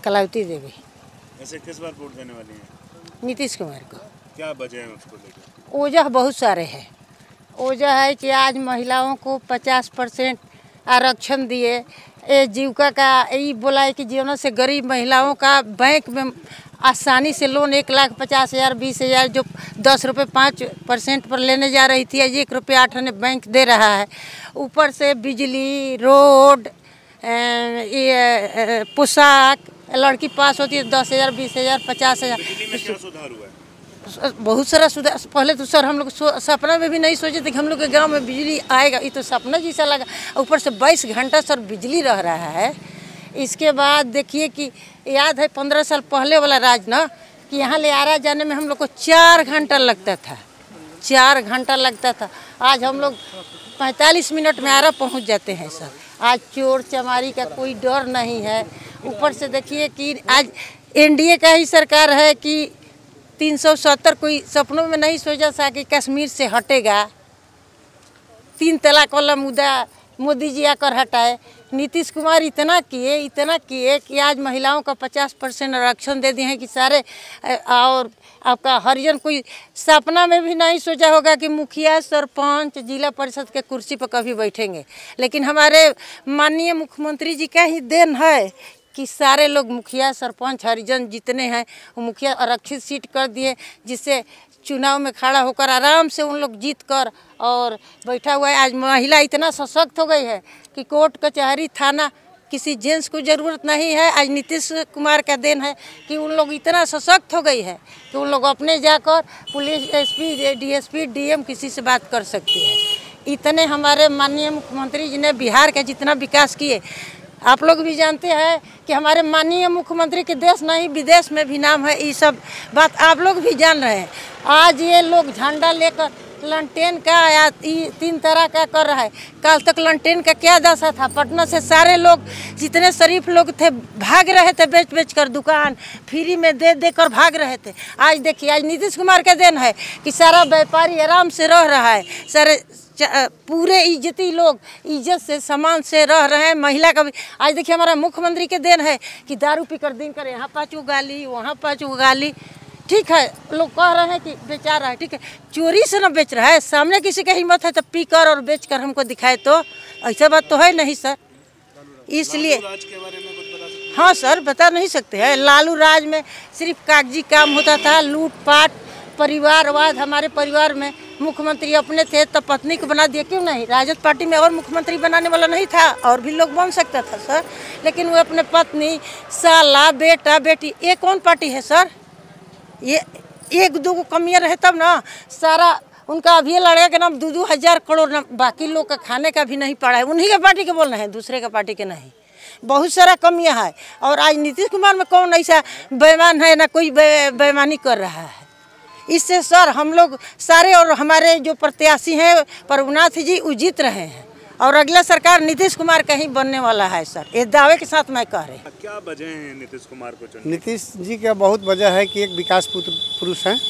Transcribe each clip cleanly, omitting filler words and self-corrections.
कलावती देवी। ऐसे किस बार वोट देने वाली हैं? नीतीश कुमार को। क्या वजह है उसको लेकर? वजह बहुत सारे हैं। वजह है कि आज महिलाओं को 50% आरक्षण दिए। ये जीविका का यही बोला है कि जीवन से गरीब महिलाओं का बैंक में आसानी से लोन 1,50,000 20,000 जो 10 रुपये 5% पर लेने जा रही थी, आज 1 रुपया 8 आने बैंक दे रहा है। ऊपर से बिजली, रोड, ये पोशाक, लड़की पास होती है 10,000 20,000 50,000। बिजली में क्या सुधार हुआ है? बहुत सारा सुधार। पहले तो सर हम लोग सपना में भी नहीं सोचे थे कि हम लोग के गांव में बिजली आएगा। ये तो सपना जैसा लगा। ऊपर से 22 घंटा सर बिजली रह रहा है। इसके बाद देखिए कि याद है 15 साल पहले वाला राज ना, कि यहाँ ले आरा जाने में हम लोग को 4 घंटा लगता था। 4 घंटा लगता था। आज हम लोग 45 मिनट में आरा पहुँच जाते हैं सर। आज चोर चमारी का कोई डर नहीं है। ऊपर से देखिए कि आज NDA का ही सरकार है कि 370 कोई सपनों में नहीं सोचा था कि कश्मीर से हटेगा। 3 तलाक वाला मुद्दा मोदी जी आकर हटाए। नीतीश कुमार इतना किए कि आज महिलाओं का 50% आरक्षण दे दिए हैं कि सारे। और आपका हरिजन कोई सपना में भी नहीं सोचा होगा कि मुखिया, सरपंच, जिला परिषद के कुर्सी पर कभी बैठेंगे। लेकिन हमारे माननीय मुख्यमंत्री जी का ही देन है कि सारे लोग मुखिया, सरपंच, हरिजन जितने हैं वो मुखिया आरक्षित सीट कर दिए, जिससे चुनाव में खड़ा होकर आराम से उन लोग जीत कर और बैठा हुआ है। आज महिला इतना सशक्त हो गई है कि कोर्ट कचहरी थाना किसी जेंट्स को ज़रूरत नहीं है। आज नीतीश कुमार का देन है कि उन लोग इतना सशक्त हो गई है कि उन लोग अपने जाकर पुलिस, SP, DSP, DM किसी से बात कर सकती है। इतने हमारे माननीय मुख्यमंत्री जी ने बिहार का जितना विकास किए, आप लोग भी जानते हैं कि हमारे माननीय मुख्यमंत्री के देश नहीं विदेश में भी नाम है। ये सब बात आप लोग भी जान रहे हैं। आज ये लोग झंडा लेकर लंटेन का या 3 तरह का कर रहा है। कल तक लंटेन का क्या दशा था? पटना से सारे लोग जितने शरीफ लोग थे भाग रहे थे, बेच कर दुकान फ्री में दे कर भाग रहे थे। आज देखिए, आज नीतीश कुमार का देन है कि सारा व्यापारी आराम से रह रहा है। सारे पूरे इज्जती लोग इज्जत से सम्मान से रह रहे हैं। महिला का भी आज देखिए हमारा मुख्यमंत्री के देन है कि दारू पीकर दिन कर यहाँ 5 गाली, वहाँ 5 गाली। ठीक है, लोग कह रहे हैं कि बेचा रहा है, ठीक है, चोरी से ना बेच रहा है। सामने किसी का हिम्मत है तो पी कर और बेच कर हमको दिखाए, तो ऐसा बात तो है नहीं सर। इसलिए राज के बारे में कुछ बता सकते हैं? हाँ सर, बता नहीं सकते हैं। लालू राज में सिर्फ कागजी काम होता था, लूटपाट, परिवारवाद। हमारे परिवार में मुख्यमंत्री अपने थे तो पत्नी को बना दिया। क्यों नहीं? राजद पार्टी में और मुख्यमंत्री बनाने वाला नहीं था, और भी लोग बन सकता था सर। लेकिन वो अपने पत्नी, साला, बेटा, बेटी, ये कौन पार्टी है सर? ये 1-2 कमियाँ रहे तब ना सारा उनका अभी लड़ेगा के नाम 2-2 हज़ार करोड़ ना, बाकी लोग का खाने का भी नहीं पड़ा है। उन्हीं के पार्टी के बोल रहे हैं, दूसरे का पार्टी के नहीं। बहुत सारा कमियाँ है। और आज नीतीश कुमार में कौन ऐसा बेईमान है? ना कोई बेईमानी कर रहा है। इससे सर हम लोग सारे और हमारे जो प्रत्याशी हैं प्रभुनाथ जी वो जीत रहे हैं, और अगला सरकार नीतीश कुमार का ही बनने वाला है सर। ये दावे के साथ मैं कह रही हूँ। क्या वजह है नीतीश कुमार को चुनने? नीतीश जी का बहुत वजह है कि एक विकास पुरुष हैं।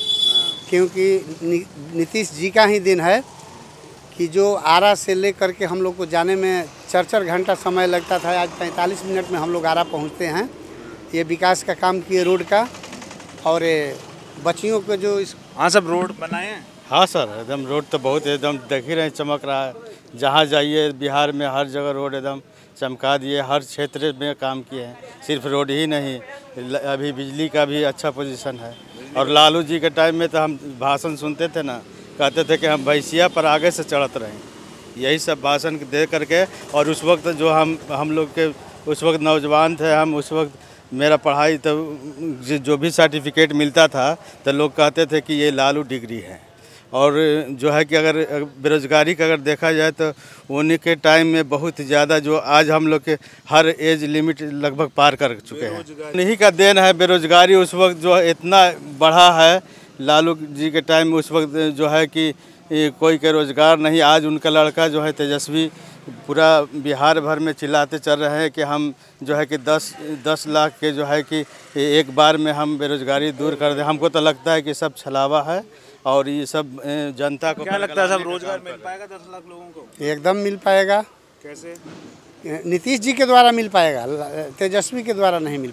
क्योंकि नीतीश जी का ही दिन है कि जो आरा से लेकर के हम लोग को जाने में 4-4 घंटा समय लगता था, आज 45 मिनट में हम लोग आरा पहुँचते हैं। ये विकास का काम किए रोड का, और बच्चियों को जो हाँ सब रोड बनाए हैं। हाँ सर, एकदम रोड तो बहुत एकदम देख ही रहे हैं, चमक रहा है। जहाँ जाइए बिहार में हर जगह रोड एकदम चमका दिए, हर क्षेत्र में काम किए हैं। सिर्फ रोड ही नहीं, अभी बिजली का भी अच्छा पोजीशन है। और लालू जी के टाइम में तो हम भाषण सुनते थे ना, कहते थे कि हम भैंसिया पर आगे से चढ़त रहें। यही सब भाषण दे करके, और उस वक्त जो हम लोग के उस वक्त नौजवान थे हम, उस वक्त मेरा पढ़ाई तो जो भी सर्टिफिकेट मिलता था तो लोग कहते थे कि ये लालू डिग्री है। और जो है कि अगर बेरोज़गारी का अगर देखा जाए तो उन्हीं के टाइम में बहुत ज़्यादा, जो आज हम लोग के हर एज लिमिट लगभग पार कर चुके हैं। उन्हीं का देन है। बेरोज़गारी उस वक्त जो इतना बढ़ा है लालू जी के टाइम में, उस वक्त जो है कि कोई के रोज़गार नहीं। आज उनका लड़का जो है तेजस्वी पूरा बिहार भर में चिल्लाते चल रहे हैं कि हम जो है कि 10 लाख के जो है कि एक बार में हम बेरोज़गारी दूर कर दें। हमको तो लगता है कि सब छलावा है, और ये सब जनता को क्या लगता है? सब रोजगार मिल पाएगा 10 लाख लोगों को? एकदम मिल पाएगा। कैसे? नीतीश जी के द्वारा मिल पाएगा, तेजस्वी के द्वारा नहीं मिल पाएगा।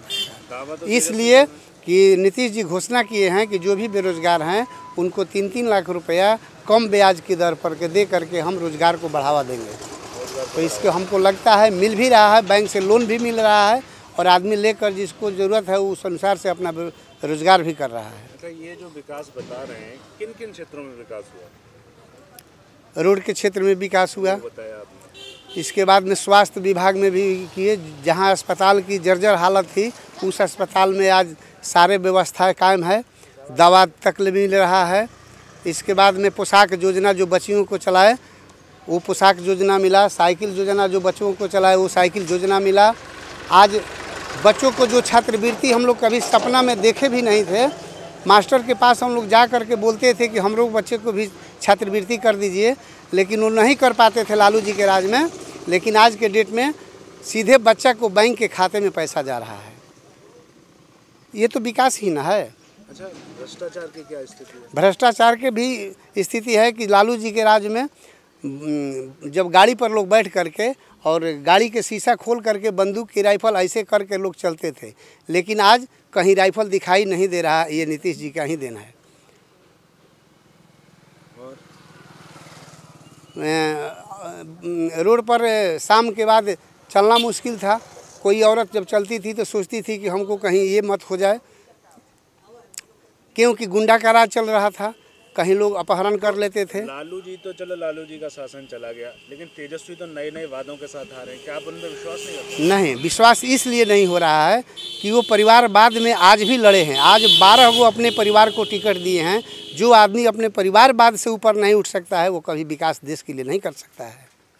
दावा तो इसलिए कि नीतीश जी घोषणा किए हैं कि जो भी बेरोजगार हैं उनको 3-3 लाख रुपया कम ब्याज की दर पर के दे करके हम रोजगार को बढ़ावा देंगे। तो इसको हमको लगता है मिल भी रहा है, बैंक से लोन भी मिल रहा है और आदमी लेकर जिसको ज़रूरत है उस अनुसार से अपना रोजगार भी कर रहा है। अच्छा, ये जो विकास बता रहे हैं किन किन क्षेत्रों में विकास हुआ? रोड के क्षेत्र में विकास हुआ, बताया आपने। इसके बाद में स्वास्थ्य विभाग में भी किए। जहां अस्पताल की जर्जर हालत थी उस अस्पताल में आज सारे व्यवस्थाएं कायम है, दवा तक मिल रहा है। इसके बाद में पोशाक योजना जो बच्चियों को चलाए वो पोशाक योजना मिला, साइकिल योजना जो बच्चों को चलाए वो साइकिल योजना मिला। आज बच्चों को जो छात्रवृत्ति हम लोग कभी सपना में देखे भी नहीं थे, मास्टर के पास हम लोग जा कर के बोलते थे कि हम लोग बच्चे को भी छात्रवृत्ति कर दीजिए, लेकिन वो नहीं कर पाते थे लालू जी के राज में। लेकिन आज के डेट में सीधे बच्चा को बैंक के खाते में पैसा जा रहा है। ये तो विकास ही ना है। अच्छा, भ्रष्टाचार की क्या स्थिति है? भ्रष्टाचार के भी स्थिति है कि लालू जी के राज में जब गाड़ी पर लोग बैठ करके और गाड़ी के शीशा खोल करके बंदूक की राइफल ऐसे करके लोग चलते थे, लेकिन आज कहीं राइफल दिखाई नहीं दे रहा। ये नीतीश जी का ही देना है। रोड पर शाम के बाद चलना मुश्किल था। कोई औरत जब चलती थी तो सोचती थी कि हमको कहीं ये मत हो जाए, क्योंकि गुंडा का राज चल रहा था, कहीं लोग अपहरण कर लेते थे। लालू जी तो चलो, लालू जी का शासन चला गया, लेकिन तेजस्वी तो नए नए वादों के साथ आ रहे हैं। क्या आप उन पर विश्वास नहीं करते? नहीं, विश्वास इसलिए नहीं हो रहा है कि वो परिवारवाद में आज भी लड़े हैं। आज 12 वो अपने परिवार को टिकट दिए हैं। जो आदमी अपने परिवारवाद से ऊपर नहीं उठ सकता है वो कभी विकास देश के लिए नहीं कर सकता है।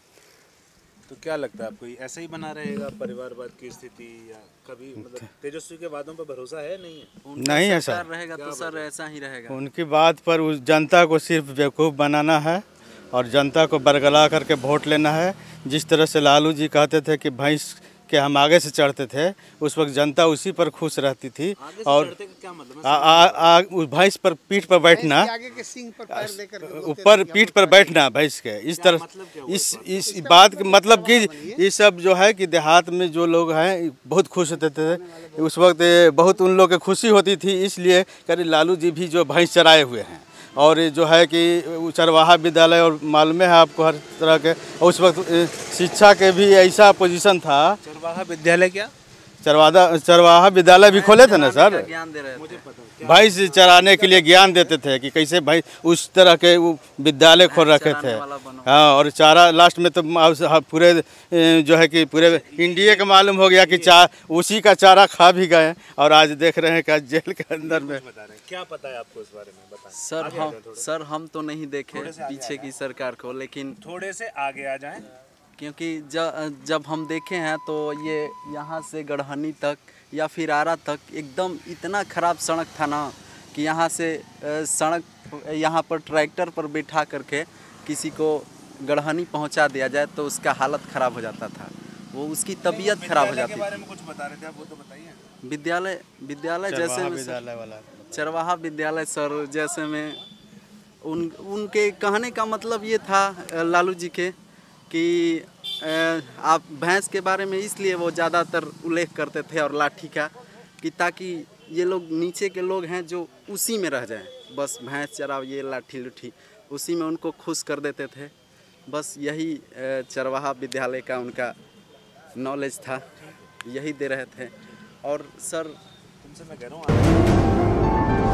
तो क्या लगता है आपको, ऐसा ही बना रहेगा परिवारवाद की स्थिति, या कभी मतलब तेजस्वी के वादों पर भरोसा है? नहीं है? नहीं है सर, रहेगा तो सर ऐसा ही रहेगा। उनकी बात पर उस जनता को सिर्फ बेवकूफ़ बनाना है और जनता को बरगला करके वोट लेना है। जिस तरह से लालू जी कहते थे कि भैंस के हम आगे से चढ़ते थे, उस वक्त जनता उसी पर खुश रहती थी। और क्या मतलब? उस भैंस पर पीठ पर बैठना, आगे के सींग पर पैर देकर के ऊपर पीठ पर बैठना भैंस के, इस तरह इस बात का मतलब कि ये सब जो है कि देहात में जो लोग हैं बहुत खुश होते थे उस वक्त, बहुत उन लोग की खुशी होती थी। इसलिए कभी लालू जी भी जो भैंस चराए हुए हैं, और जो है कि चरवाहा विद्यालय, और मालूम है आपको हर तरह के, उस वक्त शिक्षा के भी ऐसा पोजीशन था। चरवाहा विद्यालय क्या? चरवाहा विद्यालय भी खोले थे ना सर, ज्ञान दे रहे थे। भैंस चराने के लिए ज्ञान देते थे कि कैसे भाई, उस तरह के वो विद्यालय खोल रखे थे। हाँ, और चारा लास्ट में तो पूरे जो है कि पूरे इंडिया का मालूम हो गया कि उसी का चारा खा भी गए, और आज देख रहे हैं कि जेल के अंदर में। क्या पता है आपको इस बारे में? बताएं। सर हम तो नहीं देखे पीछे की सरकार को, लेकिन थोड़े से आगे आ जाएं। क्योंकि जब हम देखे हैं तो ये यहाँ से गढ़हनी तक या फिर आरा तक एकदम इतना ख़राब सड़क था ना कि यहाँ से सड़क, यहाँ पर ट्रैक्टर पर बिठा करके किसी को गढ़हनी पहुँचा दिया जाए तो उसका हालत ख़राब हो जाता था, वो उसकी तबीयत ख़राब हो जाती थी। बारे में कुछ बता रहे थे आप, वो तो बताइए। विद्यालय जैसे में चरवाहा विद्यालय सर जैसे में उनके कहने का मतलब ये था लालू जी के कि आप भैंस के बारे में इसलिए वो ज़्यादातर उल्लेख करते थे और लाठी का, कि ताकि ये लोग नीचे के लोग हैं जो उसी में रह जाएं, बस भैंस चराओ, ये लाठी लुठी, उसी में उनको खुश कर देते थे। बस यही चरवाहा विद्यालय का उनका नॉलेज था, यही दे रहे थे। और सर तुमसे मैं कह रहा हूँ